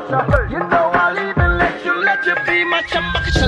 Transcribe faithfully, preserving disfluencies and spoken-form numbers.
You know I'll even let you, let you be my chumma.